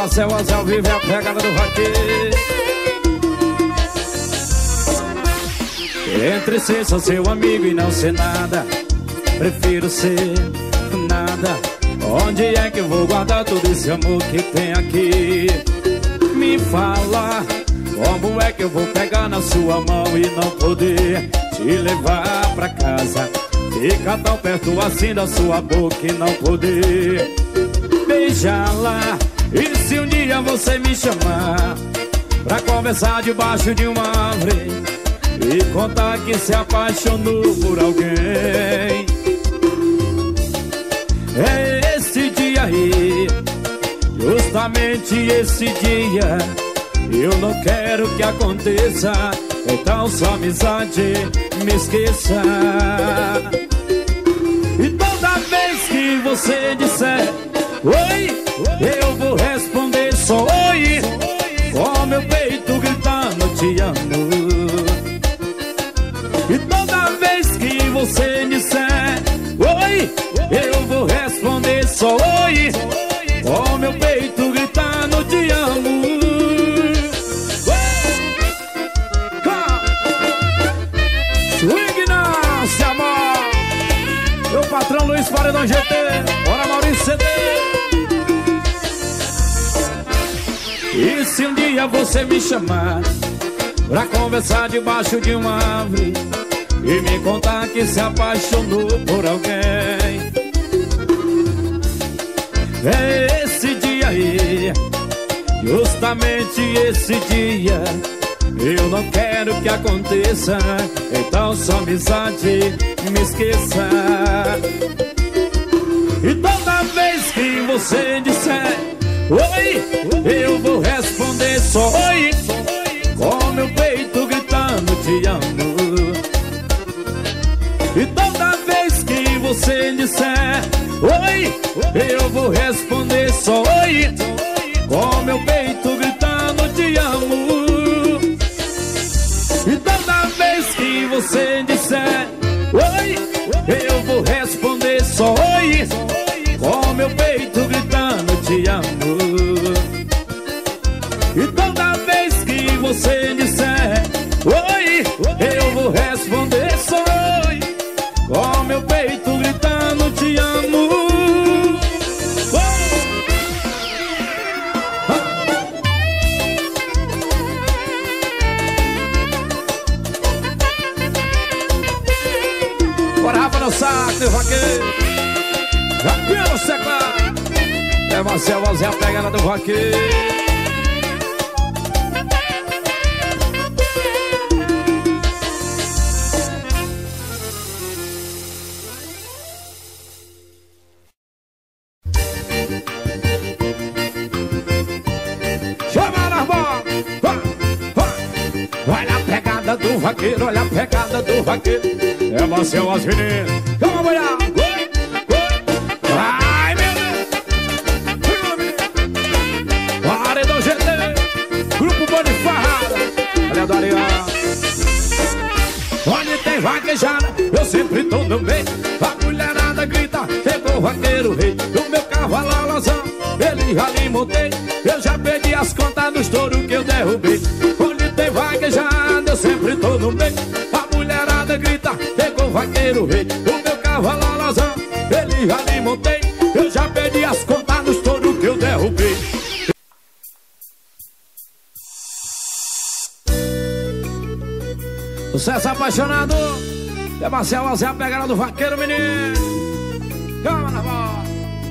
Marcel ao vivo é a pegada do vaqueiro. Entre ser só seu amigo e não ser nada, prefiro ser nada. Onde é que eu vou guardar todo esse amor que tem aqui? Me fala, como é que eu vou pegar na sua mão e não poder te levar pra casa? Ficar tão perto assim da sua boca e não poder beijá-la. E se um dia você me chamar pra conversar debaixo de uma árvore e contar que se apaixonou por alguém, é esse dia aí, justamente esse dia. Eu não quero que aconteça, então só amizade me esqueça. E toda vez que você disser oi, eu vou responder só oi, com meu peito gritando te amo. E toda vez que você disser oi, eu vou responder só oi, com meu peito gritando te amo. Swing Nasce, amor. Meu patrão Luiz Paredão GT. Bora, Maurício CD. E se um dia você me chamar pra conversar debaixo de uma árvore e me contar que se apaixonou por alguém, é esse dia aí, justamente esse dia. Eu não quero que aconteça, então só amizade me esqueça. E toda vez que você disser oi, eu vou responder só oi, com meu peito gritando te amo. E toda vez que você disser oi, eu vou responder só oi, com meu peito gritando te amo. E toda vez que você disser oi, eu vou responder só oi, com meu peito gritando te amo. E toda vez que você disser oi, eu vou responder só oi, com meu peito gritando te amo. No saco do vaqueiro, Rapinho Seclar, é Marcel Zé a pegada do vaqueiro. Chama na mão, vai na pegada do vaqueiro, olha a pegada do vaqueiro. É Marcel as meninas. Vamos olhar. Vai, menino. Paredão GT. Grupo Bom de Farrada. Olha do Ariel. Onde tem vaquejada, eu sempre tô no meio. A mulherada grita, chegou o vaqueiro rei. No meu cavalo alazão, ele já me montei. Eu já perdi as contas dos touros que eu derrubei. Onde tem vaquejada, eu sempre tô no meio. A mulherada grita, chegou o vaqueiro rei. O meu cavalo alazão, ele já me montei. Eu já perdi as contas dos touros que eu derrubei. Sucesso apaixonado. É Marcel Zé a pegada do vaqueiro, menino. Calma na voz.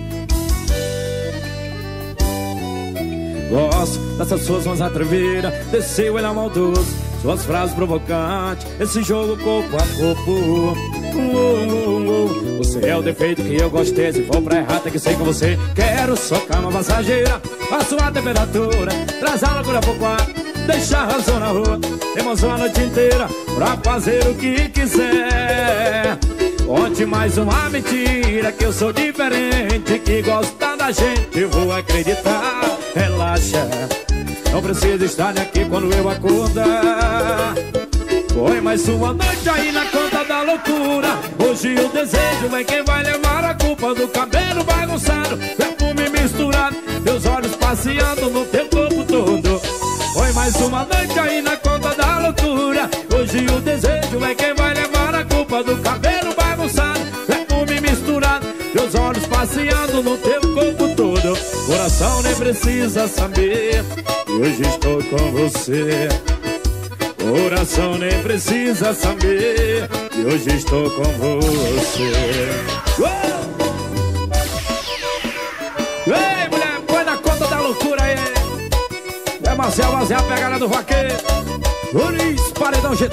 Gosto dessas suas mãos atrevidas, desse seu olhar maldoso, suas frases provocantes, esse jogo corpo a corpo. Você é o defeito que eu gostei. Se for pra errar tem que ser com você. Quero só calma passageira, a sua temperatura, traz a loucura pro quarto, deixa a razão na rua, emoção a noite inteira pra fazer o que quiser. Conte mais uma mentira que eu sou diferente, que gosta da gente, eu vou acreditar. Relaxa, não precisa estar aqui quando eu acordar. Põe mais uma noite aí na conta da da loucura. Hoje o desejo é quem vai levar a culpa do cabelo bagunçado, perfume misturado, teus olhos passeando no teu corpo todo. Foi mais uma noite aí na conta da loucura. Hoje o desejo é quem vai levar a culpa do cabelo bagunçado, perfume misturado, teus olhos passeando no teu corpo todo. Coração nem precisa saber que hoje estou com você. Coração nem precisa saber que hoje estou com você. Ei, mulher, põe na conta da loucura aí. É Marcel, a pegada do vaqueiro. Luiz, Paredão GT.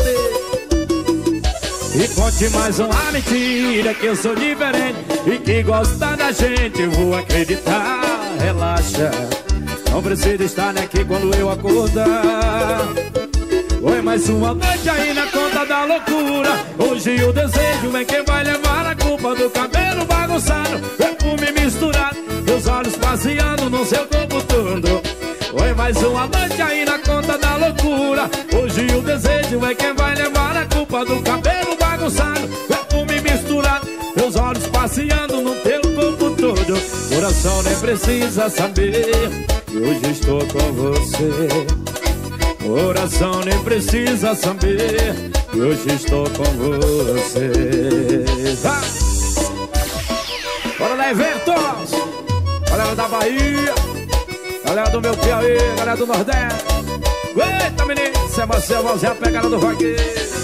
E conte mais uma mentira, que eu sou diferente e que gosta da gente, eu vou acreditar. Relaxa, não precisa estar aqui quando eu acordar. Foi mais uma noite aí na conta da loucura. Hoje o desejo é quem vai levar a culpa do cabelo bagunçado, perfume misturado, teus olhos passeando no seu corpo todo. Foi mais uma noite aí na conta da loucura. Hoje o desejo é quem vai levar a culpa do cabelo bagunçado, perfume misturado, teus olhos passeando no teu corpo todo. Coração nem precisa saber que hoje estou com você. Coração nem precisa saber que hoje estou com você. Tá? Bora lá, eventos! Galera da Bahia, galera do meu Piauí, galera do Nordeste. Eita, menino, cê é Marcel, a pegada do vaqueiro.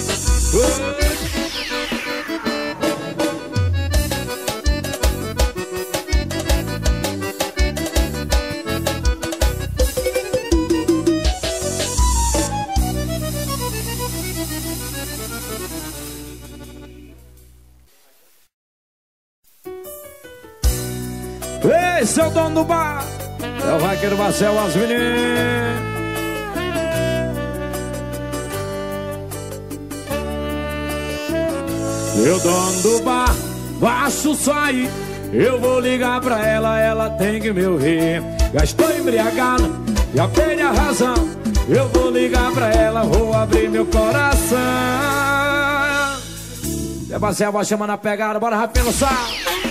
Esse é o dono do bar, é o vaqueiro Marcel, as meninas. Meu dono do bar, baixo sair, eu vou ligar pra ela, ela tem que me ouvir. Já estou embriagado, já perdi a razão, eu vou ligar pra ela, vou abrir meu coração. É Marcel, vai chamando a pegada, bora rapidinho no sal.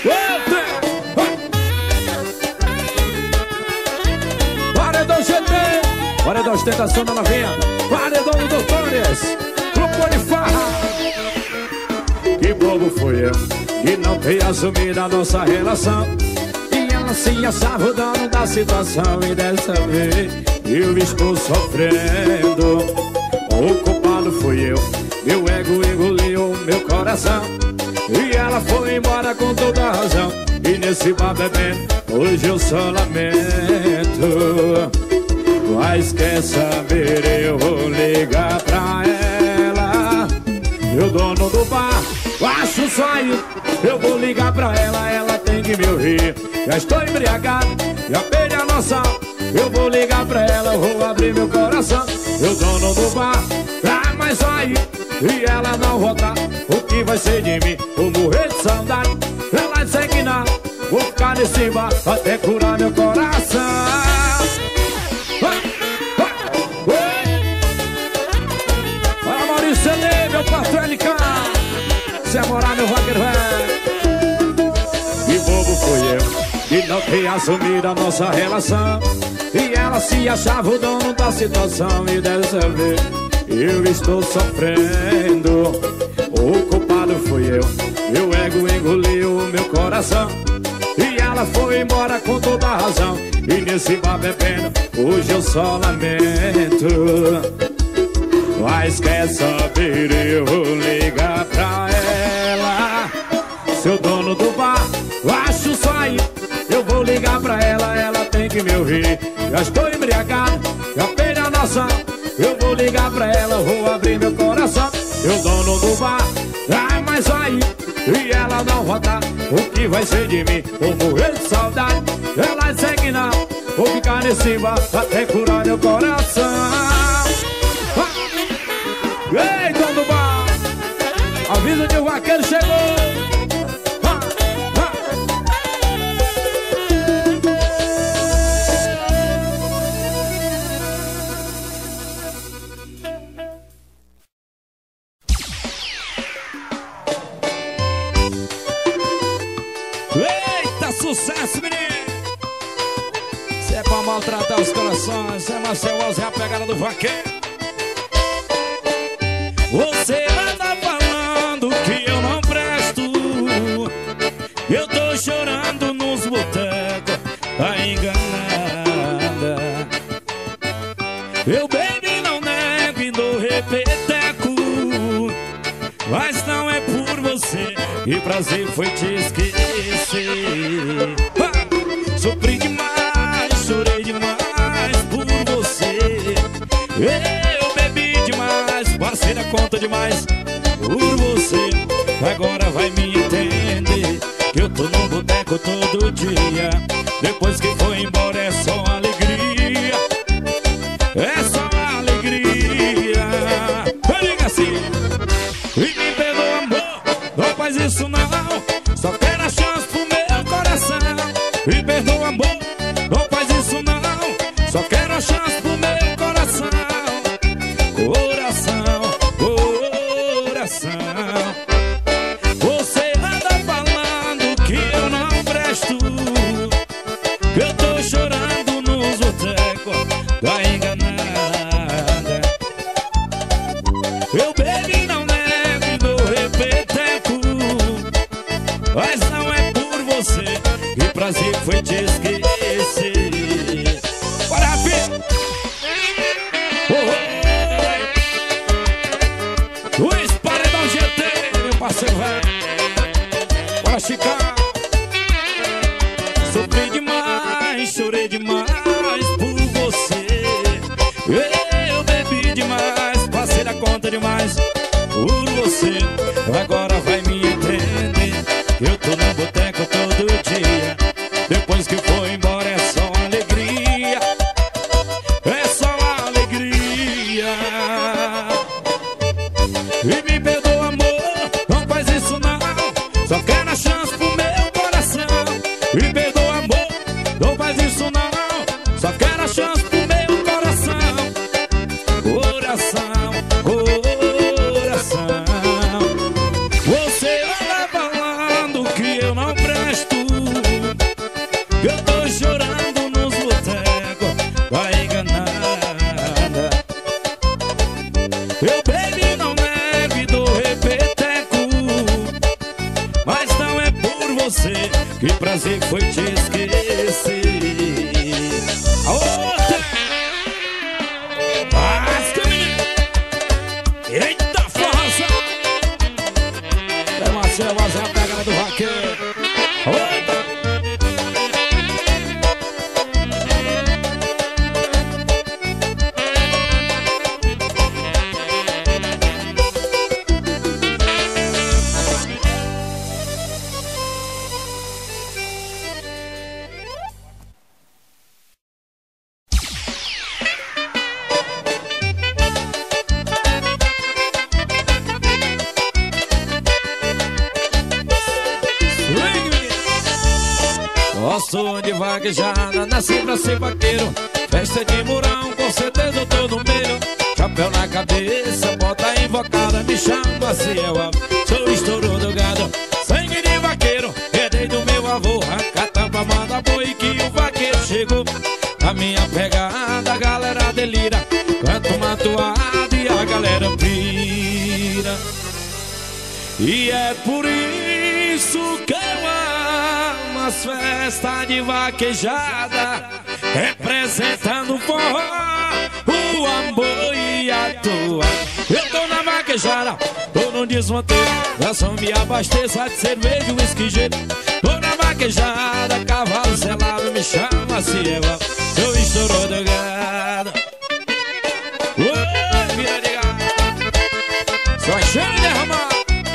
Paredão GT, Paredão Ostentação da Novinha, Paredão do Doutores, Grupo de Farra. Que bobo foi eu que não tenho assumido a nossa relação, e ela se achava o dono da situação. E dessa vez eu estou sofrendo. O culpado fui eu, meu ego engoliu meu coração, e ela foi embora com toda a razão. E nesse bar bebendo, hoje eu só lamento. Mas quer saber, eu vou ligar pra ela. Meu dono do bar, acho saiu, eu vou ligar pra ela, ela tem que me ouvir. Já estou embriagado, já perdi a noção, eu vou ligar pra ela, vou abrir meu coração. Meu dono do bar, pra mais sair, e ela não voltar, o que vai ser de mim? Vou morrer de saudade, ela disse que não, vou ficar nesse bar até curar meu coração. Para Maurício Celê, meu pastor LK, se é morar meu vaqueiro velho. Que bobo foi eu que não tenho assumido a nossa relação, e ela se achava o dono da situação. E dessa vez eu estou sofrendo. O culpado fui eu, meu ego engoliu o meu coração, e ela foi embora com toda a razão. E nesse bar bebendo, hoje eu só lamento. Mas quer saber, eu vou ligar pra ela. Seu dono do bar, acho sair, eu vou ligar pra ela, ela tem que me ouvir. Já estou embriagado, já perdi a noção, eu vou ligar pra ela, vou abrir meu coração. Meu dono do bar, ai, mas aí, e ela não voltar, o que vai ser de mim? Vou morrer de saudade, ela disse que não, vou ficar nesse bar até curar meu coração. Ei, dono do bar, avisa que o vaqueiro chegou. sucesso, menino. Se é pra maltratar os corações, é Marcel Alves, é a pegada do vaqueiro. Você anda falando que eu não presto. Eu tô chorando nos botecos, tá enganada. Eu baby não nego e dou repeteco, mas não é por você, que prazer foi te esquecer. Sofri demais, chorei demais por você. Eu bebi demais, passei da conta demais por você. Agora vai me entender, que eu tô no boteco todo dia. Depois que foi embora é só alegria, é só alegria. Liga assim, e me perdoa amor, não faz isso não. Só quero a chance pro meu coração. Me perdoa amor, não faz isso não. Só quero a chance pro meu coração. Coração, coração. Você anda falando que eu não presto, que eu tô chorando nos botecos, tá enganada. Eu bebi não nego e dou repeteco, mas não é por você, que prazer foi te esquecer. Bora, filho! O Esparedão GT, meu parceiro velho. Bora, Chicar. Sofri demais, chorei demais por você. Eu bebi demais, passei da conta demais por você. Agora vai me entender, eu tô no boteco todo dia. Depois que foi embora é só alegria, é só alegria. E me perdoa amor, não faz isso não. Só quero a chance pro meu coração. Me perdoa amor, não faz isso não. Só quero a chance pro meu coração. Coração, coração. Você anda falando que eu não presto, que eu tô chorando nos botecos, tá enganada. Eu baby não nego e dou repeteco, mas não é por você, que prazer foi te esquecer. A outra Vasca, menino. Eita força. É Marcelo, a pegada do vaqueiro. Outra. Gosto de vaquejada, nasci pra ser vaqueiro. Festa de murão, com certeza eu tô no meio. Chapéu na cabeça, bota invocada, me chama assim eu sou estouro do gado. Sangue de vaqueiro, herdei do meu avô. Arranca a tampa, manda boi que o vaqueiro chegou. A minha pegada, a galera delira. Canto uma toada e a galera pira. E é por isso que eu amo as festas de vaquejada, representando o forró, o amor e a toa. Eu tô na vaquejada, tô no desmonteiro, garçom me abasteça de cerveja e whisky gelo. Tô na vaquejada, cavalo selado, me chama assim eu sou estouro do gado. Oi, vira de gado, só chama de derramar.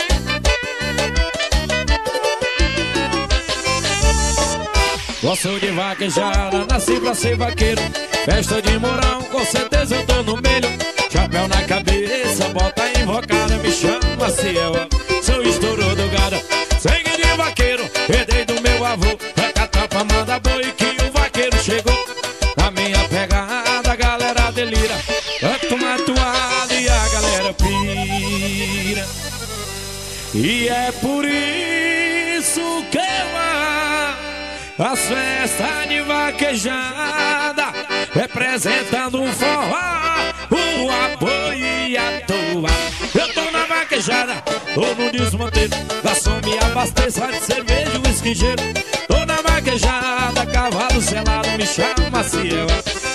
Gosto de vaquejada, nasci pra ser vaqueiro. Festa de morão, com certeza eu tô no meio. Chapéu na cabeça, bota invocada, me chama se eu sou estouro do gado. Sangue de vaqueiro, herdei do meu avô. Arranca a tampa, manda boi que o vaqueiro chegou. Na minha pegada, a galera delira. Canto uma toada e a galera pira. E é por isso que eu amo as festas de vaquejada, representando um forró, o boi e a toa. Eu tô na vaquejada, tô no desmonteiro, garçom me abasteça de cerveja e whisky gelo. Tô na vaquejada, cavalo selado, me chama se eu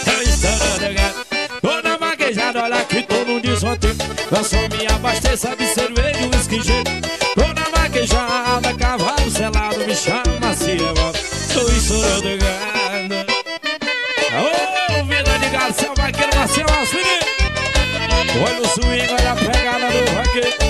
tô na vaquejada, olha que tô no desmonteiro, garçom me abasteça de cerveja e whisky gelo. Tô na vaquejada, cavalo selado, me chama se eu tô estourando de gado. Ô, vida de gado, seu vaqueiro nasceu aos meninos. Olha o swing, olha a pegada do vaqueiro.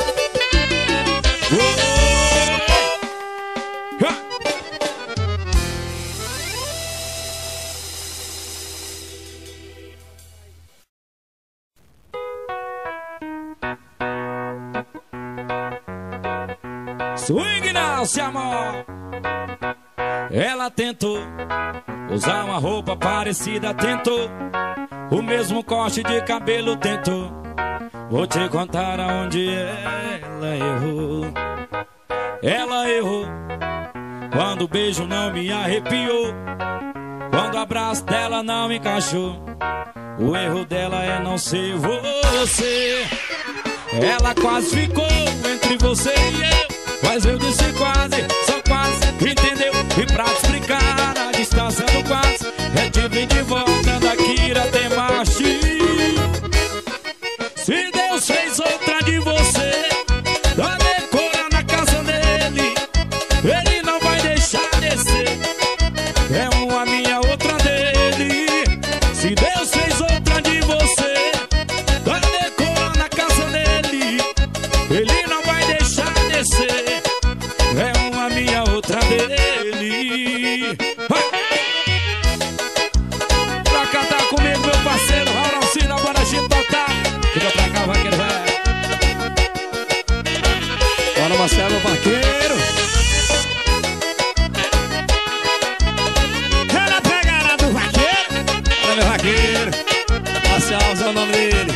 Swing não, se amor. Ela tentou usar uma roupa parecida, tentou o mesmo corte de cabelo, tentou. Vou te contar aonde ela errou. Ela errou quando o beijo não me arrepiou, quando o abraço dela não me encaixou. O erro dela é não ser você. Ela quase ficou entre você e eu, mas eu disse quase, só quase, entendeu? E pra te explicar a distância do quase, é de vir de volta daqui até Marte. Se Deus fez outra de você, dá decora na casa dele, ele não vai deixar descer. É uma minha, outra dele. Se Deus fez outra de você, dá decora na casa dele, ele não vai deixar descer. É uma minha, outra dele. Pra cantar comigo, meu parceiro Raulcino, agora a gente tocar. Fica pra cá, vaqueiro, vai. Bora, Marcelo, vaqueiro. Ela pegada do vaqueiro. Olha, meu vaqueiro. Marcelo é o nome dele.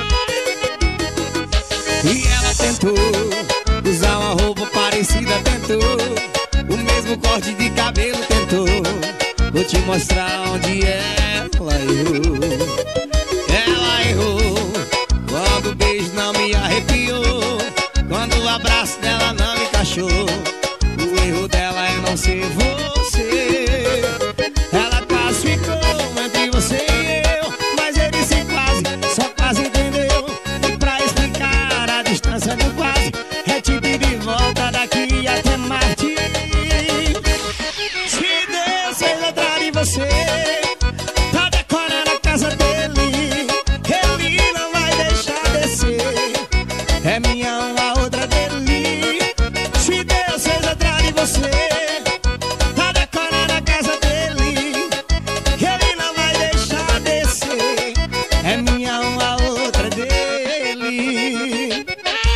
E ela tentou usar uma roupa parecida, tentou o mesmo corte de cabelo, tentou. Vou te mostrar onde ela errou. Ela errou quando o beijo não me arrepiou, quando o abraço dela não me encaixou. O erro dela é não ser você. Ela quase ficou entre você e eu, mas eu disse quase, só quase, entendeu? E pra explicar a distância do quase, é tipo ir de volta daqui até Marte. Se Deus fez outra de você, tá decorando a casa dele, ele não vai deixar descer. É minha uma, outra dele. Se Deus fez outra de você, tá decorando a casa dele, ele não vai deixar descer. É minha uma, outra dele.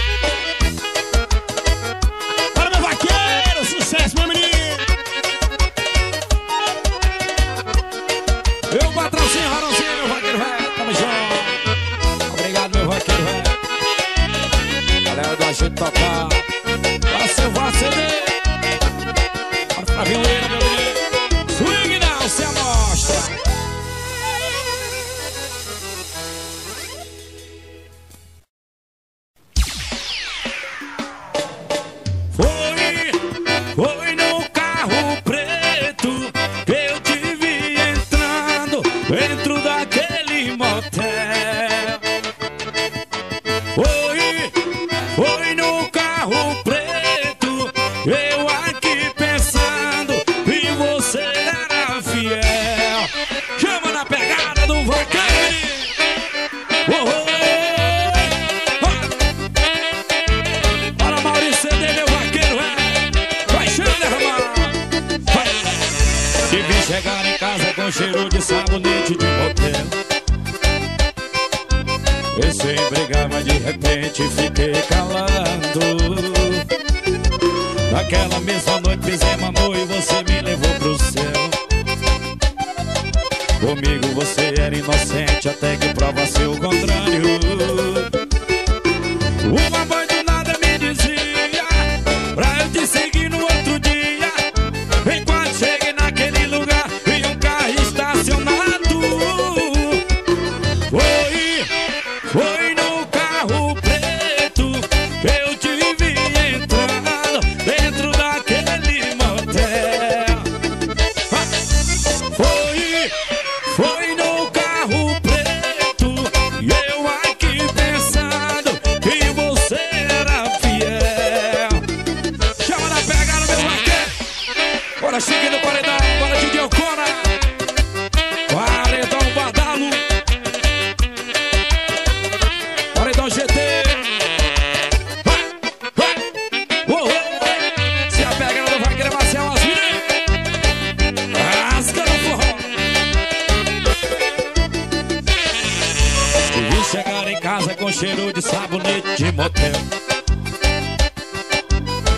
Para meu vaqueiro, sucesso, meu menino. Eu patrocínio, Raulcino, meu vaqueiro, vai. Tamo junto. Obrigado, meu vaqueiro, vai. Galera do Agito Tocar, vai ser você. Bora pra violeira, meu menino. Swing não, se amostra. Foi no carro preto que eu te vi entrando dentro daquele motel. Foi no carro preto, eu aqui pensando e você era fiel. Chama na pegada do vaqueiro. Para Maurício CD, meu vaqueiro, vai chama, derramar. Te vi chegar em casa com cheiro de sabonete de motel. Pensei em brigar, mas de repente fiquei calado. Naquela mesma noite fizemos amor e você me levou pro céu. Comigo você era inocente até que provasse o contrário. Uma mãe do nada me dizia pra eu te seguir no outro dia. Enquanto cheguei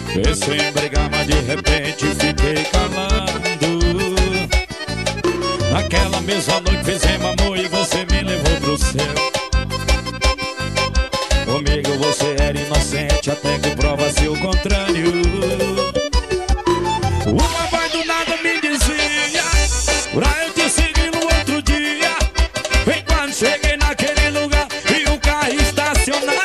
Pensei em brigar, mas de repente fiquei calando. Naquela mesma noite fizemos amor e você me levou pro céu. Comigo você era inocente até que prova-se o contrário. Uma voz do nada me dizia pra eu te seguir no outro dia. E quando cheguei naquele lugar e o carro estacionado,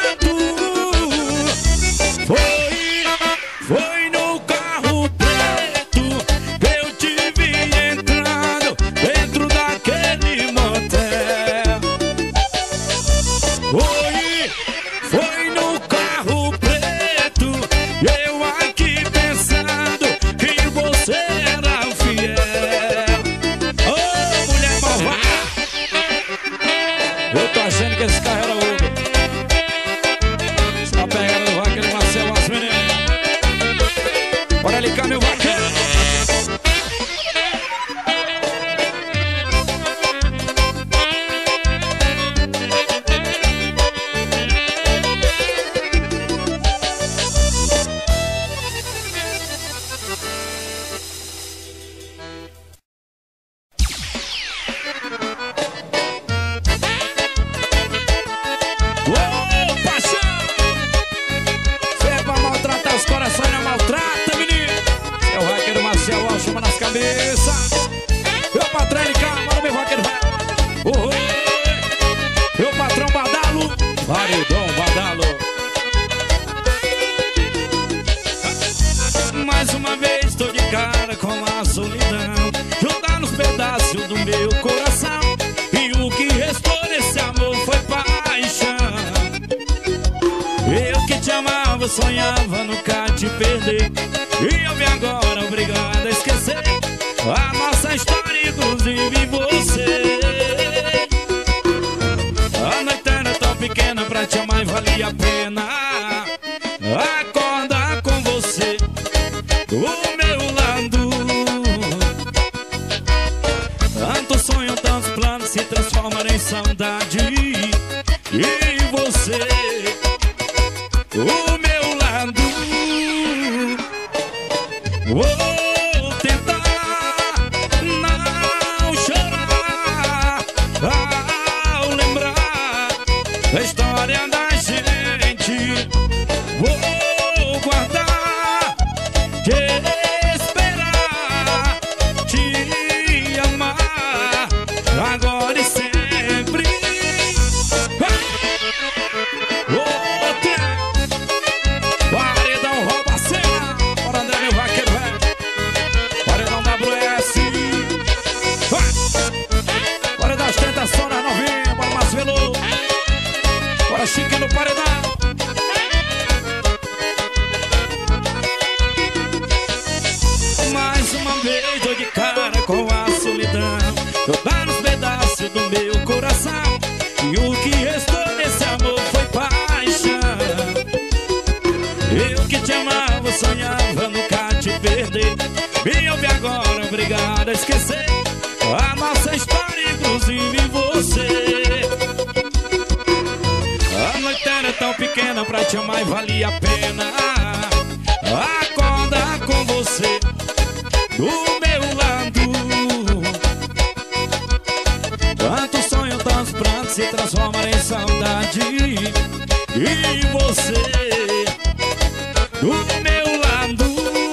foi no carro preto que eu te vi entrando dentro daquele motel. Foi no carro preto, eu aqui pensando que você era fiel. Ô, mulher malvada, eu tô achando que esse carro era Uber. Você tá pegando o vaqueiro Marcelo, as meninas. Bora ali cá, meu vaqueiro. Ô, paixão! Você é pra maltratar os corações, não maltrata, menino. É o vaqueiro Marcelo, ó, chama nas cabeças. Meu patrão LK, bora meu vaqueiro. Meu patrão Badalo, Paredão Badalo. Mais uma vez tô de cara com a solidão, juntar nos pedaços do meu coração. E o que restou desse amor foi paixão. Eu que te amava, sonhava nunca te perder. E eu vi agora obrigado a esquecer a nossa história, inclusive você. A noite era tão pequena pra te amar e valia a pena acordar com você do meu lado. Tanto sonho, tantos planos se transformam em saudade. E você o meu lado. Vou tentar não chorar ao lembrar da história da gente. Vou guardar, te esperar, te amar agora e sempre. Outra paredão rouba a cena. Bora, André, meu vaqueiro, velho. Paredão WS. Bora dar ostentação nas novinhas. Bora, Marcelo. Bora, Chique no paredão. Mais uma vez tô de cara com a solidão, jogar nos pedaços do meu coração. E o que restou desse amor foi paixão. Eu que te amava, sonhava nunca te perder. E eu vi agora obrigado a esquecer a nossa história, inclusive você. A noite era tão pequena pra te amar e valia a pena acordar com você do meu lado. Tanto sonho, tantos prantos se transformam em saudade. E você do meu lado.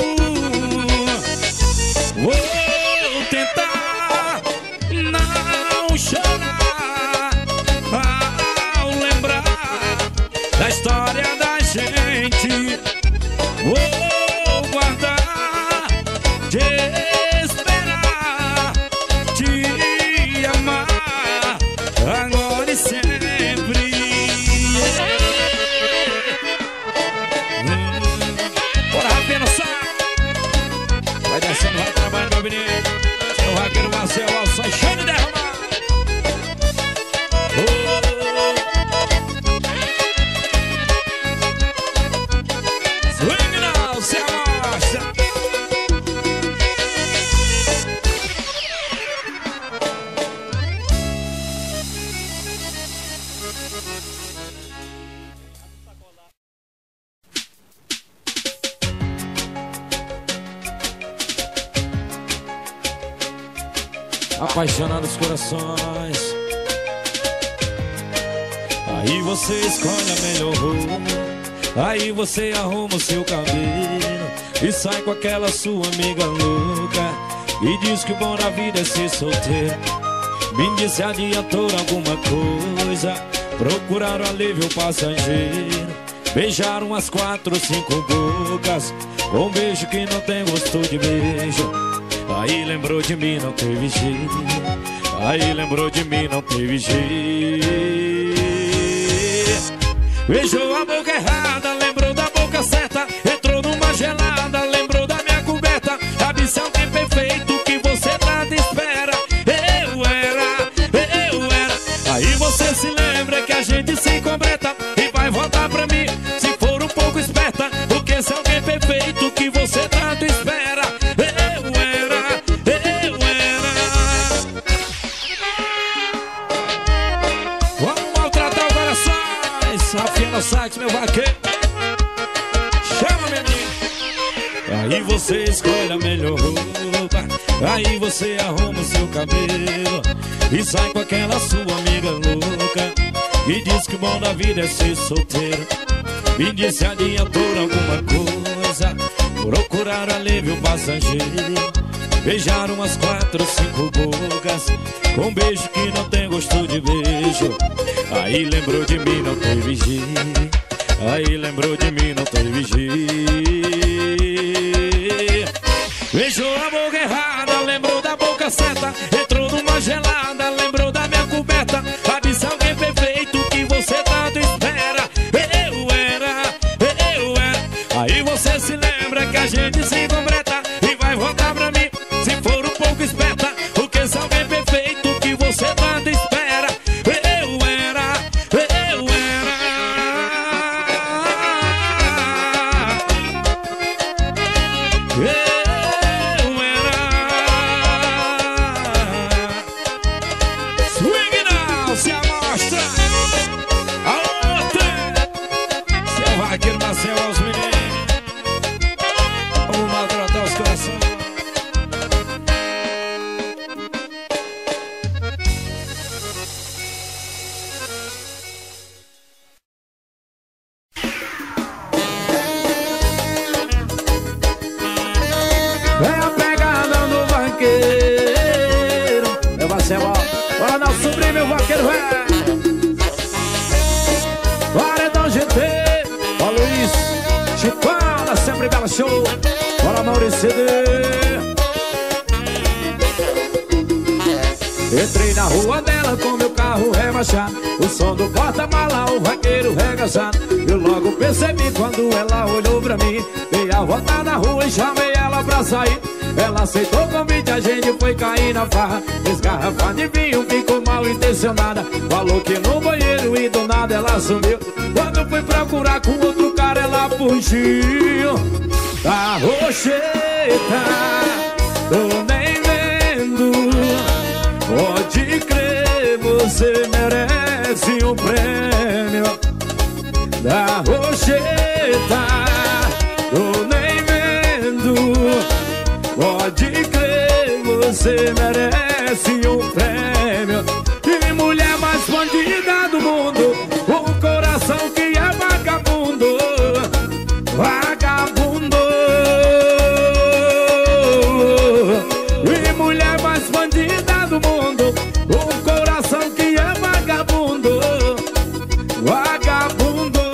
Vou tentar não chorar ao lembrar da história da gente. Vou guardar, te esperar, te amar agora e sempre. Bora, Rabino, sai! Vai descendo, vai trabalhando, meu menino. O vaqueiro Marcelo, só enchendo e derramando. Swing não, se amostra. apaixonando os corações. Aí você escolhe a melhor roupa, aí você arruma o seu cabelo e sai com aquela sua amiga louca e diz que o bom da vida é ser solteiro. Me disse adiantou alguma coisa, procuraram alívio passageiro, beijaram umas 4 ou 5 bocas, um beijo que não tem gosto de beijo. Aí lembrou de mim, não teve jeito, aí lembrou de mim, não teve jeito. Beijou a boca errada, lembrou da boca certa, entrou numa gelada, lembrou da minha coberta. Sabe se alguém perfeito que você tanto espera? Eu era. Aí você se lembra que a gente se completa e vai voltar pra mim se for um pouco esperta, porque se alguém perfeito que você tanto espera? Eu era. Vamos maltratar o coração. Afina o sax, meu vaqueiro. Chama, menino. Aí você escolhe a melhor roupa, aí você arruma o seu cabelo e sai com aquela sua amiga louca e diz que o bom da vida é ser solteiro. Me disse adiantou alguma coisa, procuraram alívio passageiro, beijaram umas 4 ou 5 bocas, com um beijo que não tem gosto de beijo. Aí lembrou de mim, não teve jeito, aí lembrou de mim, não teve jeito. Beijou a boca errada, lembrou da boca certa, entrou numa gelada, lembrou da minha coberta. Sabe se alguém perfeito que você tanto espera? Eu era. Aí você se lembra que a gente se completa e vai voltar pra mim se for um pouco esperta, porque se alguém perfeito que você tanto espera? Eu era. Swing now, se amostra. A outra. Seu vaqueiro Marcelo aos meninos. Vamos maltratar os corações. Vem a pegada do vaqueiro, meu Marcelo, bora dar sobrinho, meu vaqueiro, é. Paredão GT, ó Luiz, Chipana, sempre bela show, bora Maurício CD. Entrei na rua dela com meu carro rebaixado, o som do porta-mala, o vaqueiro regaçado. Eu logo percebi quando ela olhou pra mim, dei a volta na rua e chamei ela pra sair. Ela aceitou o convite, a gente foi cair na farra. Fez garrafa de vinho, ficou mal intencionada, falou que no banheiro e do nada ela sumiu. Quando fui procurar com outro cara ela fugiu. Da rocheta, tô nem vendo. Pode crer, você merece um prêmio. Da rocheta, tô nem vendo. Pode crer, você merece um prêmio. E mulher mais bandida do mundo, um coração que é vagabundo. Vagabundo. E mulher mais bandida do mundo, um coração que é vagabundo. Vagabundo.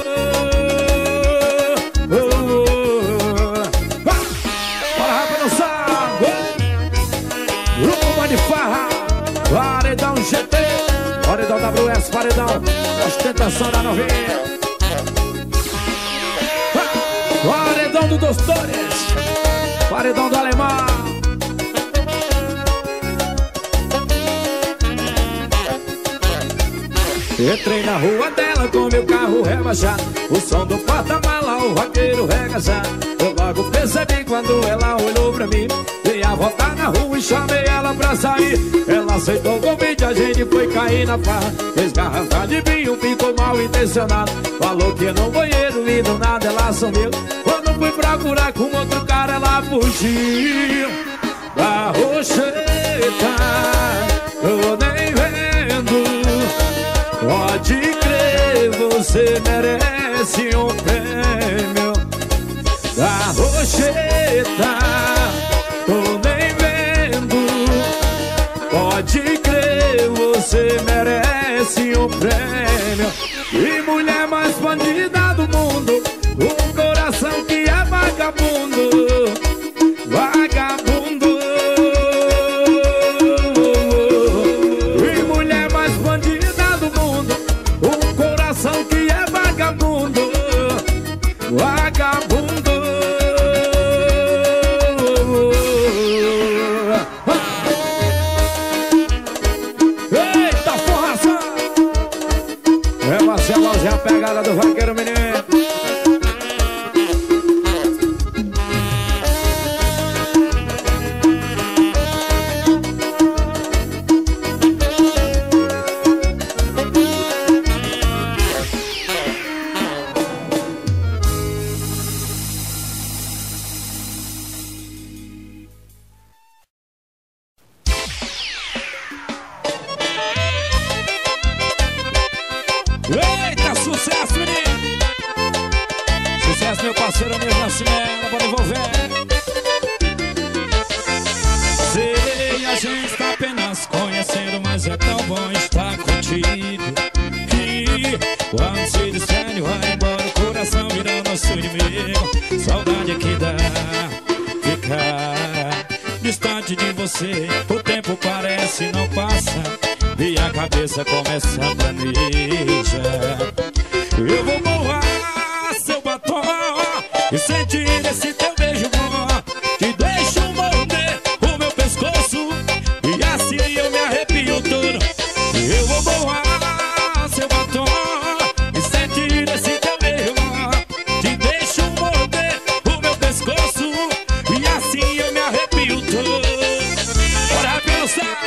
Bora rápido no sábado. Grupo de farra, paredão GT, paredão WS, paredão ostentação da novinha. Paredão do Dostores, paredão do Alemão. Entrei na rua dela com meu carro rebaixado, o som do porta-mala, o vaqueiro regaçado. Eu logo percebi quando ela olhou pra mim, dei a volta na rua e chamei ela pra sair. Ela aceitou o convite, a gente foi cair na farra. Fez garrafa de vinho, ficou mal intencionado, falou que ia no banheiro e do nada ela sumiu. Quando fui procurar com outro cara ela fugiu. da rocheta, tô nem vendo. Pode crer, você merece um prêmio da rocheta, tô nem vendo. Pode crer, você merece um prêmio. E mulher mais bandida do mundo, um coração que é vagabundo, vagabundo. E mulher mais bandida do mundo, um coração que é vagabundo, vagabundo. Eita força! É Marcelo, é a pegada do vaqueiro menino. Eita, sucesso, menino! Sucesso, meu parceiro Nilson Nascimento, pode envolver. Sei, a gente tá apenas conhecendo, mas é tão bom estar contigo. E quando se despede, vai embora, o coração vira nosso inimigo. Saudade que dá, ficar distante de você. O tempo parece não passa e a cabeça começa a planejar. Eu vou borrar seu batom e sentir esse teu beijo bom. Te deixo morder o meu pescoço e assim eu me arrepio todo. Eu vou borrar seu batom e sentir esse teu beijo bom. Te deixo morder o meu pescoço e assim eu me arrepio todo. Bora pensar.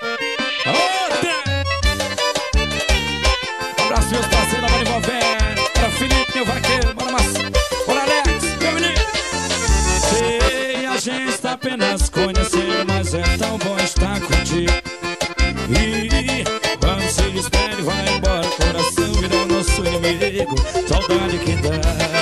Abraço meus parceiros, vai envolver. Para Felipe, meu vaqueiro, bora Márcio, bora Alex, meu menino. Sei, a gente tá apenas conhecendo, mas é tão bom estar contigo. E quando se despede, vai embora, o coração vira nosso inimigo. Saudade que dá,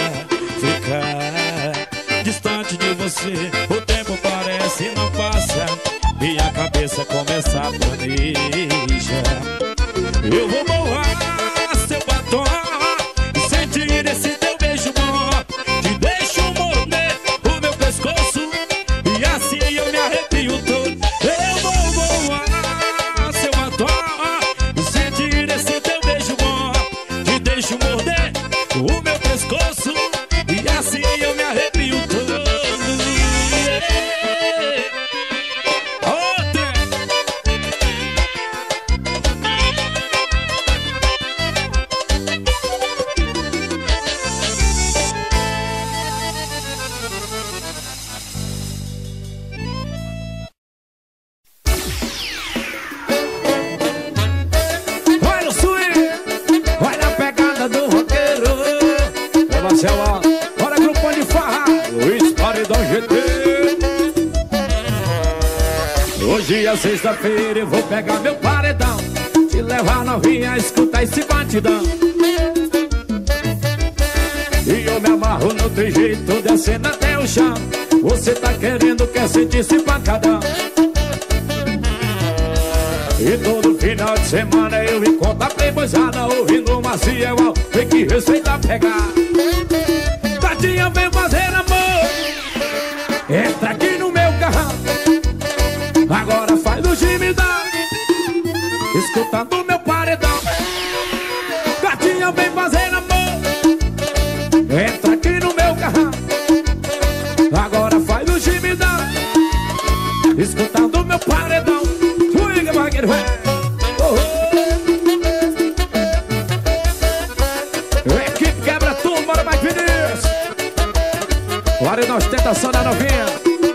ficar distante de você. O tempo parece não passa e a cabeça começa a planejar. Eu vou borrar seu batom e sentir esse teu beijo bom. Te deixo morder o meu pescoço e assim eu me arrepio todo. Eu vou borrar seu batom e sentir esse teu beijo bom. Te deixo morder o meu pescoço e assim eu me arrepio todo. Vai no swing, vai na pegada do roqueiro. É Marcelo, bora grupo de farra, Luiz Paredão GT. Hoje é sexta-feira, eu vou pegar meu paredão, te levar novinha a escutar esse batidão. E eu me amarro no teu jeito, descendo até o chão. Você tá querendo, quer sentir esse pancadão. E todo final de semana eu encontro a playboyzada ouvindo Maciel, tem que respeitar pegar. Tatinha, vem fazer amor, entra aqui no meu carrão. Agora faz o gemidão, escutando meu paredão. Gatinha, vem fazer amor, entra aqui no meu carrão. Agora faz o gemidão, escutando meu paredão. Swing, vaqueiro, vai. Equipe quebra tudo, bora mais Vinícius. Paredão ostentação da novinha.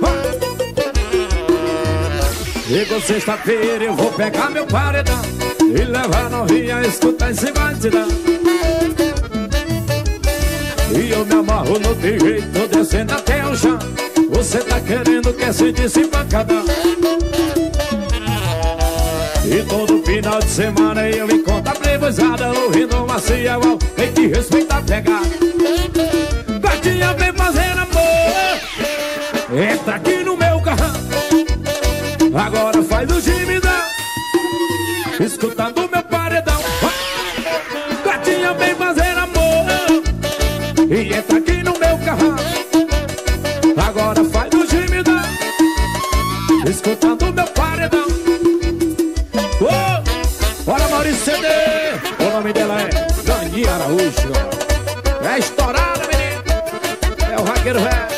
Chegou sexta-feira, eu vou pegar meu paredão e levar a novinha a escutar esse batidão. E eu me amarro no teu jeito, descendo até o chão. Você tá querendo, quer sentir-se pancadão. E todo final de semana eu encontro a playboyzada ouvindo uma cial. Tem que respeitar a pegada. Gatinha vem fazendo amor, entra aqui no meu carrão. Agora faz o gemidão, escutando meu paredão. Gatinha vem fazendo amor e entra aqui no meu carrão. Agora faz o gemidão, escutando meu paredão. Bora, Maurício CD. O nome dela é Dani Araújo. É estourada, menino. É o raqueiro velho.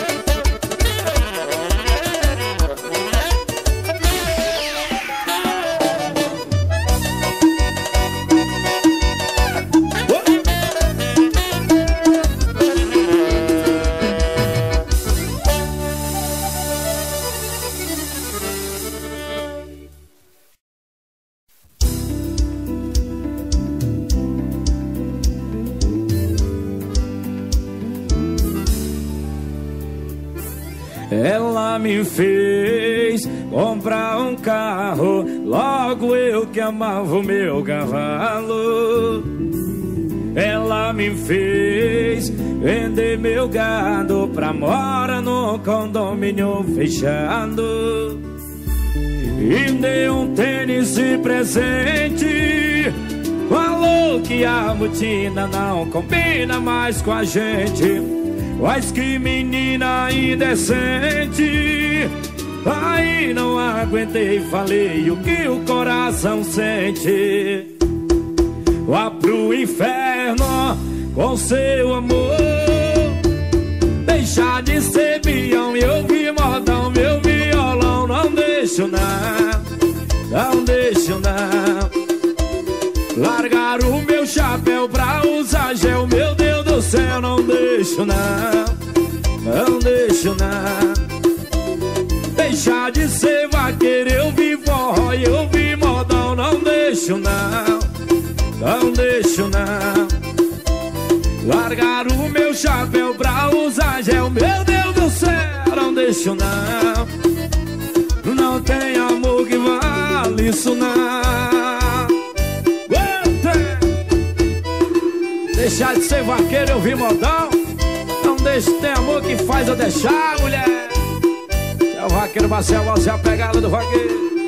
Ela me fez comprar um carro, logo eu que amava o meu cavalo. Ela me fez vender meu gado pra morar no condomínio fechado. E deu um tênis de presente, falou que a botina não combina mais com a gente. Mas que menina indecente. Aí não aguentei, falei o que o coração sente. Vá pro inferno com seu amor, deixa de ser peão e ouvir modão. Meu violão não deixo não, não deixo não. Largar o meu chapéu pra usar gel, meu Deus do céu, não deixo não, não deixo não. Deixar de ser vaqueiro, eu vi forró e eu vi modão, não deixo não, não deixo não. Largar o meu chapéu pra usar gel, meu Deus do céu, não deixo não. Não tem amor que vale isso não. Deixar de ser vaqueiro, eu vi modão, não deixe, tem amor que faz eu deixar, mulher. É o vaqueiro Marcel, você é a pegada do vaqueiro.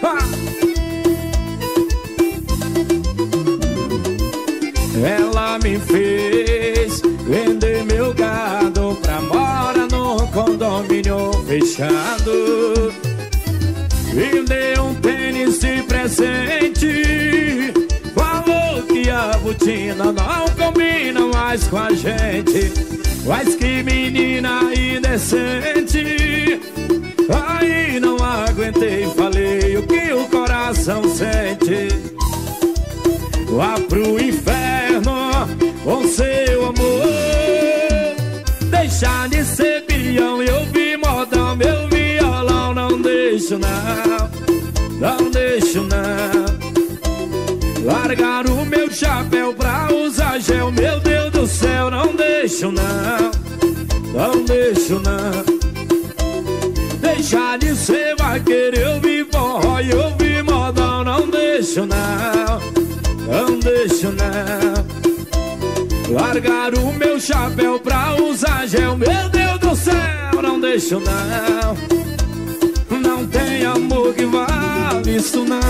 Ela me fez vender meu gado pra morar no condomínio fechado. Me deu um tênis de presente, falou que a botina não combina mais com a gente. Mas que menina indecente. Aí não aguentei, falei o que o coração sente. Vá pro inferno com seu amor, deixar de ser peão e ouvir modão. Meu violão não deixo não, não deixo não. Largar o meu chapéu pra usar gel, meu Deus do céu, não deixo não, não deixo não. Deixar de ser vaqueiro, eu vi forró e eu vi modão, não deixo não, não deixo não. Largar o meu chapéu pra usar gel, meu Deus do céu, não deixo não. Não tem amor que vale isso não.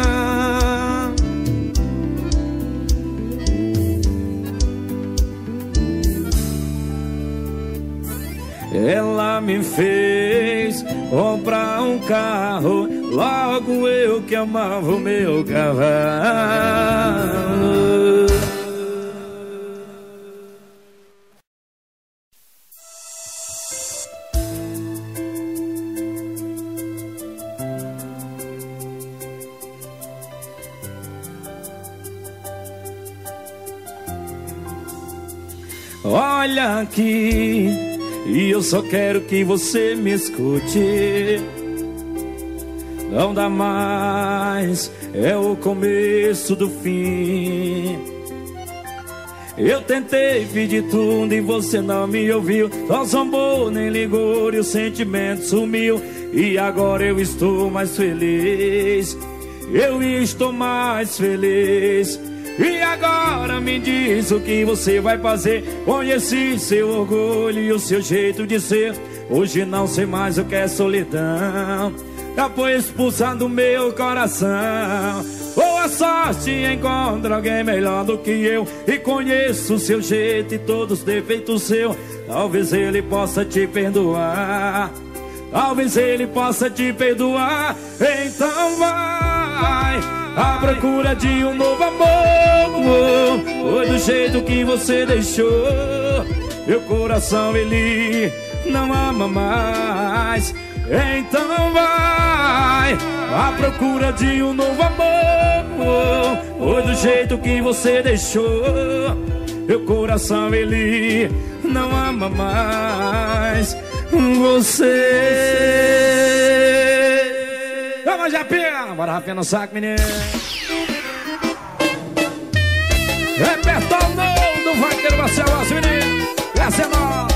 Ela me fez comprar um carro, logo eu que amava o meu cavalo. Olha aqui, e eu só quero que você me escute. Não dá mais, é o começo do fim. Eu tentei pedir tudo e você não me ouviu. Só zombou, nem ligou e o sentimento sumiu. E agora eu estou mais feliz. Eu estou mais feliz. E agora me diz o que você vai fazer. Conheci seu orgulho e o seu jeito de ser. Hoje não sei mais o que é solidão. Já foi expulsado do meu coração. Boa sorte, encontra alguém melhor do que eu. E conheço o seu jeito e todos os defeitos seus. Talvez ele possa te perdoar. Talvez ele possa te perdoar. Então vai à procura de um novo amor. Foi do jeito que você deixou. Meu coração ele não ama mais. Então vai à procura de um novo amor. Foi do jeito que você deixou. Meu coração ele não ama mais você. Vamos, Japinha! Bora, Rafinha no saco, menino. Repertório novo do Vaqueiro Marcel, nosso menino. Essa é nós.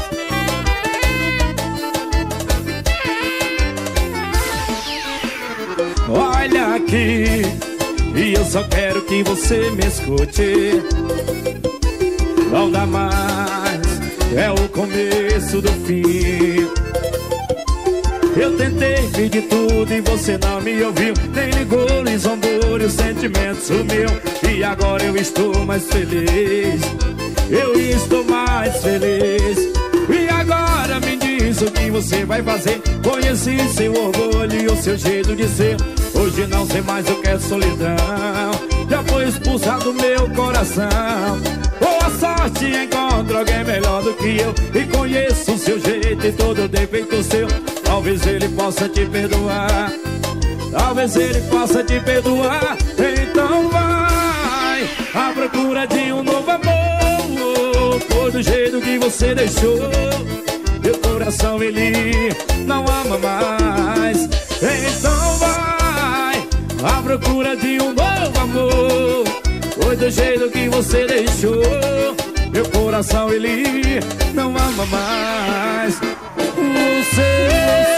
Olha aqui, e eu só quero que você me escute. Não dá mais, é o começo do fim. Eu tentei pedir tudo e você não me ouviu. Nem ligou, nem zombou e o sentimento sumiu. E agora eu estou mais feliz. Eu estou mais feliz. E agora me diz o que você vai fazer. Conheci seu orgulho e o seu jeito de ser. Hoje não sei mais o que é solidão. Já foi expulsado do meu coração. Boa sorte, encontra alguém melhor do que eu. E conheço o seu jeito e todo defeito seu. Talvez ele possa te perdoar. Talvez ele possa te perdoar. Então vai à procura de um novo amor. Foi do jeito que você deixou. Meu coração ele não ama mais. Então vai à procura de um novo amor. Foi do jeito que você deixou. Meu coração ele não ama mais você.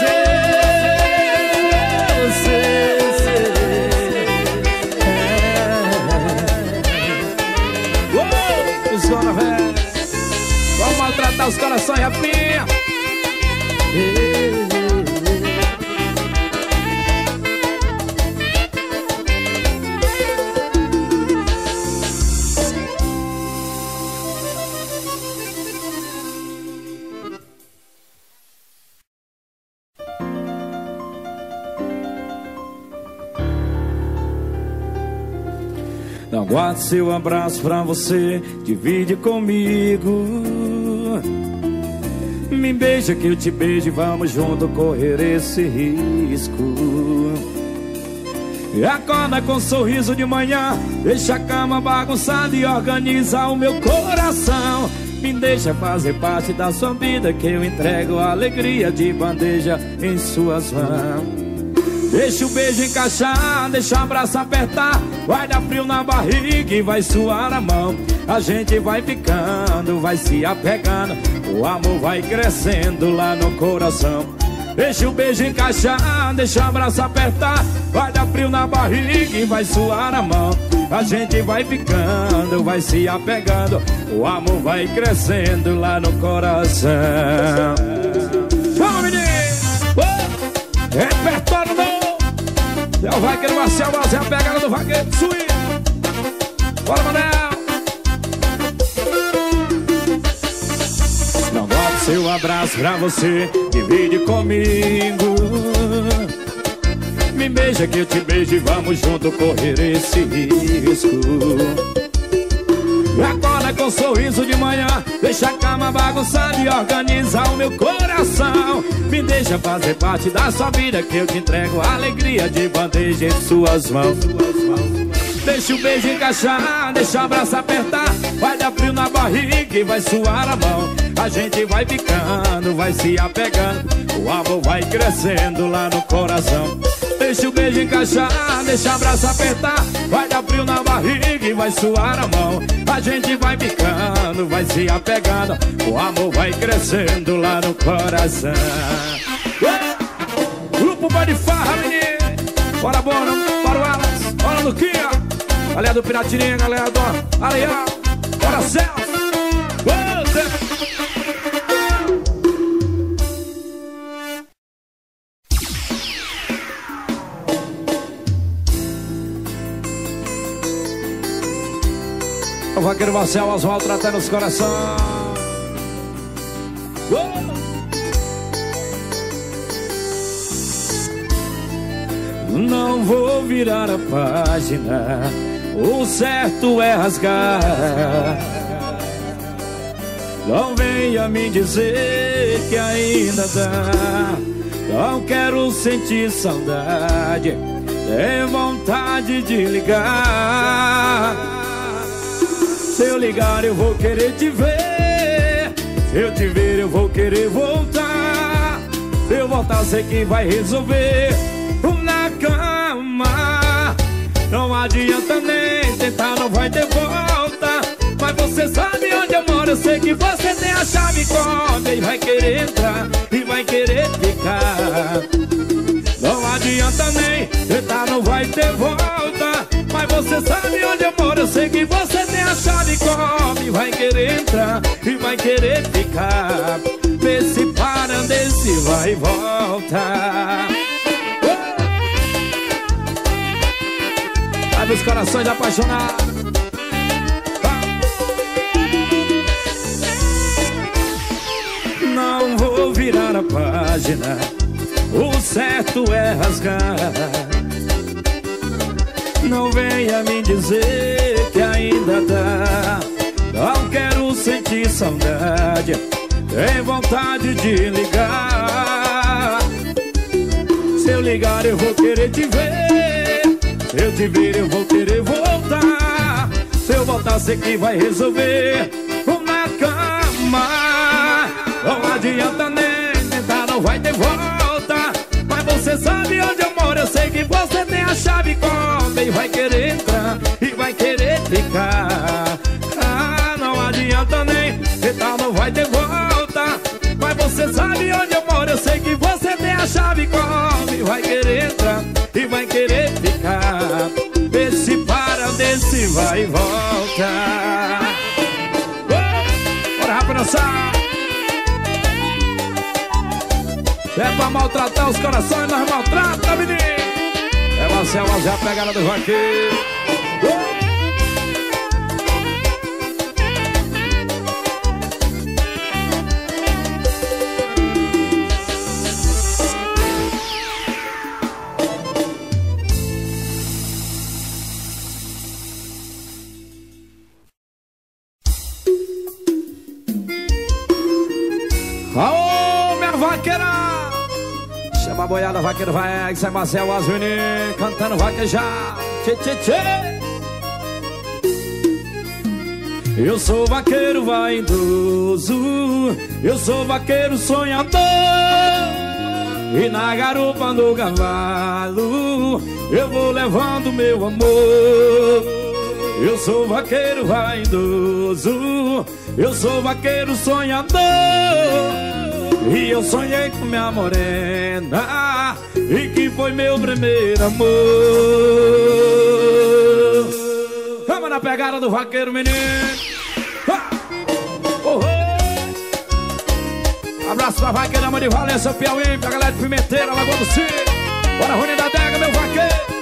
Funciona, velho. Vamos maltratar os corações, Rafinha. Não guarde seu abraço pra você, divide comigo. Me beija que eu te beijo e vamos junto correr esse risco. E acorda com um sorriso de manhã, deixa a cama bagunçada e organiza o meu coração. Me deixa fazer parte da sua vida, que eu entrego a alegria de bandeja em suas mãos. Deixa o beijo encaixar, deixa o abraço apertar. Vai dar frio na barriga e vai suar a mão. A gente vai ficando, vai se apegando. O amor vai crescendo lá no coração. Deixa o beijo encaixar, deixa o abraço apertar. Vai dar frio na barriga e vai suar a mão. A gente vai ficando, vai se apegando. O amor vai crescendo lá no coração. Vamos, menino! Repertório novo. É o Vaqueiro Marcel, é a pegada do Vaqueiro Suíço. Bora, Manel. Não guarde seu abraço pra você, divide comigo. Me beija que eu te beijo e vamos junto correr esse risco. Acorda com um sorriso de manhã, deixa a cama bagunçada e organiza o meu coração. Me deixa fazer parte da sua vida, que eu te entrego a alegria de bandeja em suas mãos. Deixa o beijo encaixar, deixa o abraço apertar. Vai dar frio na barriga e vai suar a mão. A gente vai ficando, vai se apegando. O amor vai crescendo lá no coração. Deixa o beijo encaixar, deixa o abraço apertar. Vai dar frio na barriga e vai suar a mão. A gente vai ficando, vai se apegando. O amor vai crescendo lá no coração. Grupo Pai de Farra, menino. Bora, bora, bora o Alas. Bora, Luquinha. Galera do Piratininha, galera do Areia. Bora, Celso. O vaqueiro Marcel Oswaldo tratando os corações. Não vou virar a página, o certo é rasgar. Não venha me dizer que ainda dá. Não quero sentir saudade, tenho vontade de ligar. Se eu ligar eu vou querer te ver, se eu te ver eu vou querer voltar. Se eu voltar sei que vai resolver na cama. Não adianta nem tentar, não vai ter volta. Mas você sabe onde eu moro, eu sei que você tem a chave. Come e vai querer entrar e vai querer ficar. Não adianta nem tentar, não vai ter volta. Mas você sabe onde eu moro, eu sei que você tem a chave. Come, vai querer entrar e vai querer ficar. Vê se para, desse vai e volta. Vai dos corações apaixonados. Não vou virar a página, o certo é rasgar. Não venha me dizer que ainda dá. Não quero sentir saudade, tenho vontade de ligar. Se eu ligar eu vou querer te ver, se eu te ver eu vou querer voltar. Se eu voltar sei que vai resolver na cama. Não adianta nem tentar, não vai ter volta. Mas você sabe onde eu moro, eu sei que você tem a chave. Come e vai querer entrar e vai querer ficar. Ah, não adianta nem tentar, não vai ter volta. Mas você sabe onde eu moro, eu sei que você tem a chave. Come e vai querer entrar e vai querer ficar. Desse para, desse vai e volta. Bora rápido dançar. É pra maltratar os corações, nós maltrata, menino. É Marcel, é a pegada do vaqueiro. Aô, minha vaqueira! Chama a boiada, vaqueiro vai, isso é Marcel Azuni, cantando vaquejar. Tchê, tchê, tchê. Eu sou vaqueiro vaidoso, eu sou vaqueiro sonhador. E na garupa do cavalo eu vou levando meu amor. Eu sou vaqueiro vaidoso, eu sou vaqueiro sonhador. E eu sonhei com minha morena, e que foi meu primeiro amor. Vamos na pegada do vaqueiro, menino. Abraço pra vaqueira, mãe de Valência, Piauí, pra galera de Pimenteira, Lagoa do Cio. Bora, Rony da Dega, meu vaqueiro.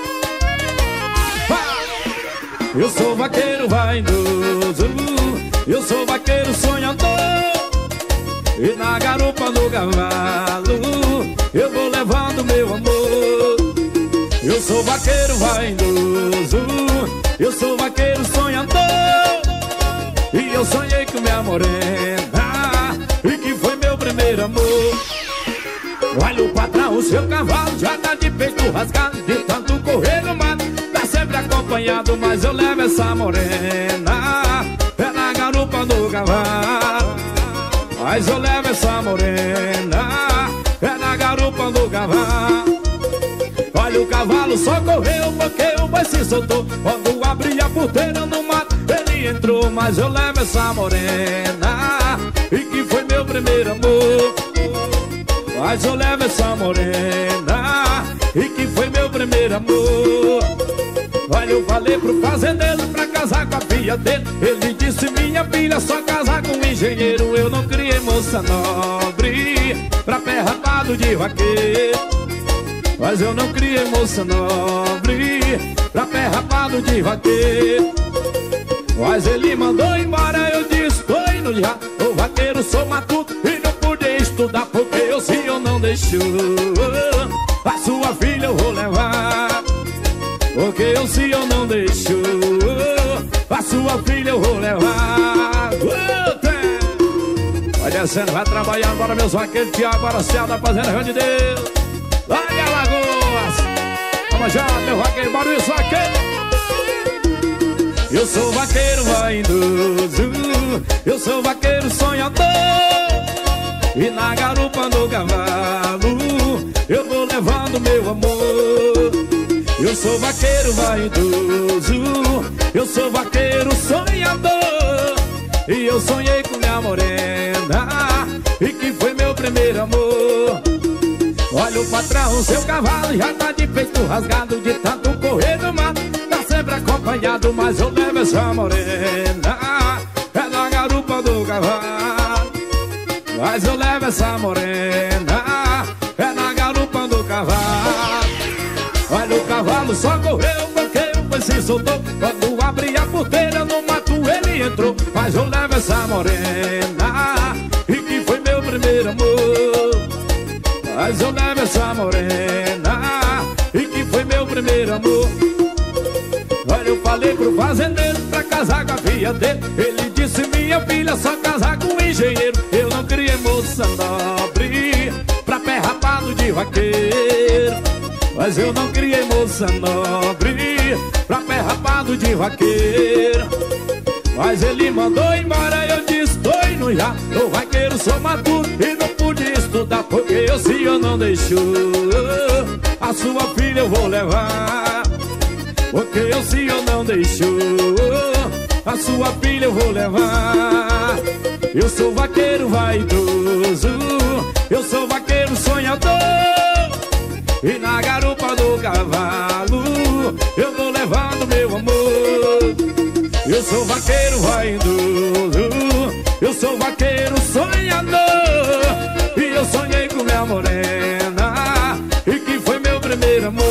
Eu sou vaqueiro vaidoso, eu sou vaqueiro sonhador. E na garupa do cavalo eu vou levando meu amor. Eu sou vaqueiro vaidoso, eu sou vaqueiro sonhador. E eu sonhei com minha morena, e que foi meu primeiro amor. Olha o patrão, o seu cavalo já tá de peito rasgado, de tanto correr no mato, tá sempre acompanhado. Mas eu levo essa morena, é na garupa do cavalo. Mas eu levo essa morena, é na garupa do cavalo. Olha Olha, o cavalo só correu porque o boi se soltou. Quando abri a porteira no mato, ele entrou. Mas eu levo essa morena, e que foi meu primeiro amor. Mas eu levo essa morena, e que foi meu primeiro amor. Olha, eu falei pro fazendeiro pra casar com a filha dele. Ele disse, minha filha, só casar com um engenheiro. Eu não criei moça nobre pra pé rapado de vaqueiro. Mas eu não criei moça nobre pra pé rapado de vaqueiro. Mas ele mandou embora, eu disse, tô indo já. O vaqueiro sou matuto e não pude estudar, porque eu sim eu não deixo. A sua filha eu vou levar, porque eu sim eu não deixo. A sua filha eu vou levar. Vai descendo, vai trabalhando, bora meus vaqueiros. Tiago Baracel da Fazenda Rio de Deus. Olha Alagoas. Vamos já, meu vaqueiro, bora isso vaqueiro. Eu sou vaqueiro vaidoso, eu sou vaqueiro sonhador, e na garupa do cavalo eu vou levando meu amor. Eu sou vaqueiro vaidoso, eu sou vaqueiro sonhador, e eu sonhei com minha morena, e que foi meu primeiro amor. Olha o patrão, seu cavalo já tá de peito rasgado, de tanto correr no mato, tá sempre acompanhado. Mas eu levo essa morena, é na garupa do cavalo. Mas eu levo essa morena, é na garupa do cavalo. Olha, o cavalo só correu porque o boi se soltou. Quando abri a porteira no mato ele entrou. Mas eu levo essa morena, e que foi meu primeiro amor. Mas eu levo essa morena, e que foi meu primeiro amor. Olha, eu falei pro fazendeiro pra casar com a filha dele. Ele disse, minha filha, só casar com um engenheiro. Eu não criei moça nobre pra pé rapado de vaqueiro. Mas eu não criei moça nobre pra pé rapado de vaqueiro. Mas ele mandou embora, eu disse, tô indo já. O vaqueiro sou matuto e não pude estudar, porque eu sim eu não deixo. A sua filha eu vou levar, porque eu sim eu não deixo. A sua filha eu vou levar. Eu sou vaqueiro vaidoso, eu sou vaqueiro sonhador, e na garupa do cavalo eu vou levando meu amor. Eu sou vaqueiro vaidoso, eu sou vaqueiro sonhador, e eu sonhei com minha morena, e que foi meu primeiro amor.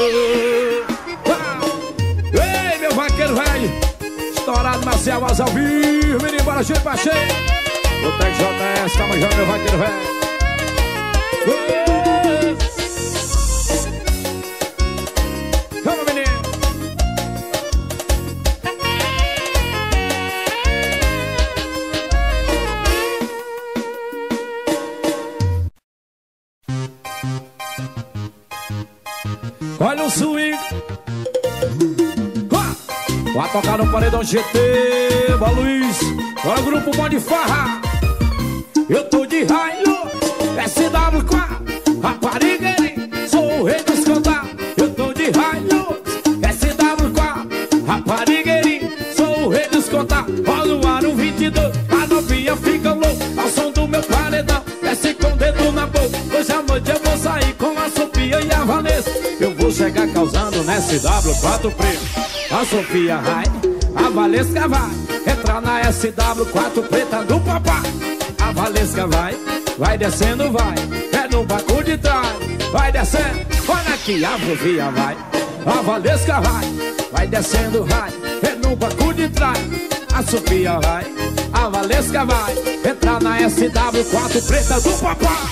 Ei, meu vaqueiro velho, estourado na selva ao vivo, menino, bora cheio pra cheio. O Tec JS, tá manjando, meu vaqueiro velho. Vamos, menino. Olha o swing. Vai tocar no paredão GT, boa Luiz. Olha o grupo Bom de Farra. Eu tô de Hilux, SW4, raparigueirinho, sou o rei dos cantar. Eu tô de Hilux, SW4, raparigueirinho, sou o rei dos contar. Olha o aro 22, a novinha fica louca ao som do meu paredão. Desce com o dedo na boca. Hoje à noite eu vou sair com a Sofia e a Vanessa. Eu vou chegar causando na SW4 preta. A Sofia vai, a Valesca vai entrar na SW4 preta do papai. A Valesca vai descendo, vai, é no banco de trás. Vai descendo, olha aqui, a Sofia vai, a Valesca vai descendo, vai, é no banco de trás. A Sofia vai, a Valesca vai entrar na SW4 preta do papai.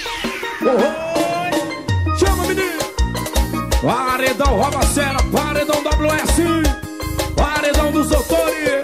Oh, chama, menino. Paredão Robacera, paredão WS, paredão dos doutores.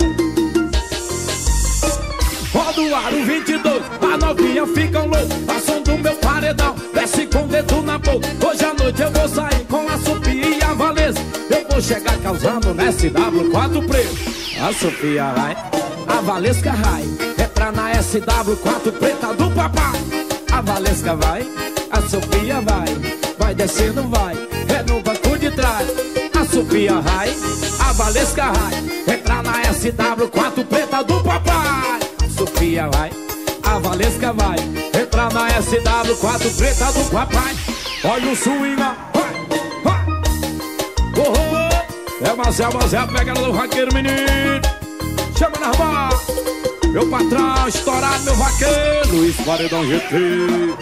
Roda o aro 22, a novinha fica louca a som do meu paredão. Desce com o dedo na boca. Hoje à noite eu vou sair com a Sofia e a Valesca. Eu vou chegar causando na SW4 preto. A Sofia vai, a Valesca vai entrar na SW4 preta do papai. A Valesca vai A Sofia vai descendo, vai, é no banco de trás. A Sofia vai, a Valesca vai, entra na SW4 preta do papai. A Sofia vai, a Valesca vai, entra na SW4 preta do papai. Olha o swing, vai, vai. Oh, oh. É Marcel, a pegada do vaqueiro, menino. Chama na rua. Meu patrão, estourado, meu vaqueiro, Luiz Paredão GT.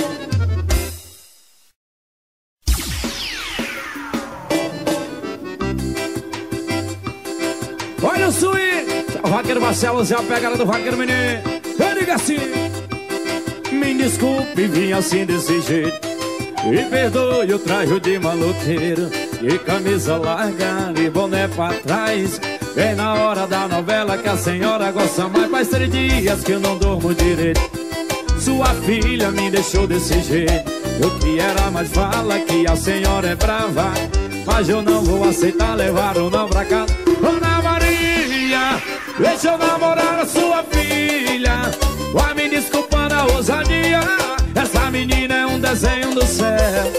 Olha o swing. O vaqueiro Marcelo, Zé, a pegada do vaqueiro, menino. Eu digo assim: me desculpe, vim assim desse jeito. E perdoe o traje de maloqueiro, e camisa larga e boné pra trás. Bem na hora da novela que a senhora gosta mais. Faz 3 dias que eu não durmo direito. Sua filha me deixou desse jeito. Eu que era mais fala que a senhora é brava, mas eu não vou aceitar levar o não pra casa. Ana Maria, deixa eu namorar a sua filha. Vai me desculpando a ousadia, essa menina é um desenho do céu.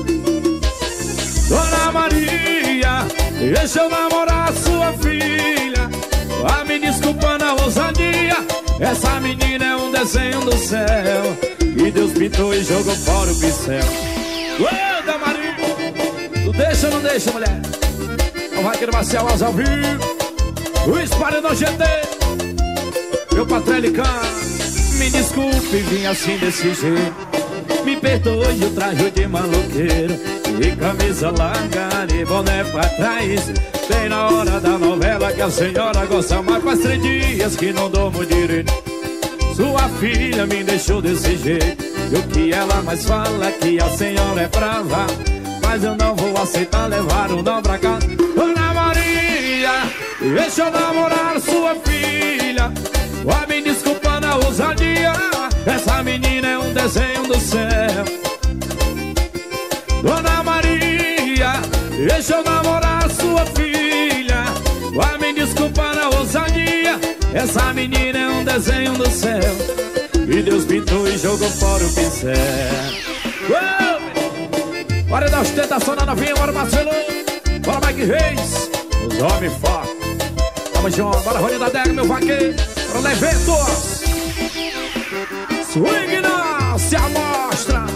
Dona Maria, deixa eu namorar a sua filha. Vai me desculpando a ousadia, essa menina é um desenho do céu. E Deus pintou e jogou fora o pincel. Ô, Dona Maria, tu deixa ou não deixa, mulher? O vaqueiro Marcel ao vivo, Luiz Paredão GT, meu patrelicão. Me desculpe, vim assim desse jeito. Me perdoe o traje de maloqueiro, e camisa larga e boné pra trás. Bem na hora da novela que a senhora gosta mais. Faz 3 dias que não durmo direito. Sua filha me deixou desse jeito. E o que ela mais fala que a senhora é brava, mas eu não vou aceitar levar o não pra casa. Dona Maria, deixa eu namorar sua filha. Vai me desculpando a ousadia, essa menina é um desenho do céu. Dona Maria, deixa eu namorar sua filha. Vai me desculpando a ousadia, essa menina é um desenho do céu. E Deus pintou e jogou fora o pincel. Bora dar ostentação na novinha, bora Marcelo, bora Mike Reis, os homens fortes. Tamo junto, bora Rony da Dega, meu vaqueiro, bora Leventos. Swing não se amostra.